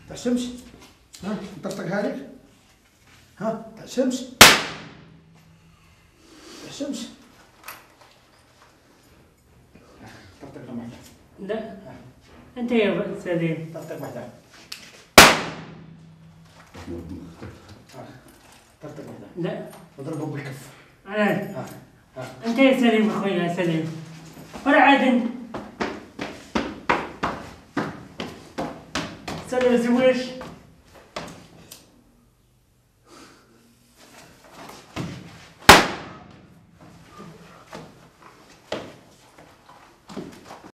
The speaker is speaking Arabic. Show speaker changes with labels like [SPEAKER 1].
[SPEAKER 1] تاع الشمس. ها نطرطقها لك. ها تاع الشمس. تاع الشمس. طرطق واحدة.
[SPEAKER 2] لا انت يا سليم.
[SPEAKER 1] طرطق واحدة. طرطق واحدة.
[SPEAKER 2] لا
[SPEAKER 1] اضربه بالكف.
[SPEAKER 2] ها انت يا سليم اخويا يا سليم. ولا عاد انت. سليم زويش.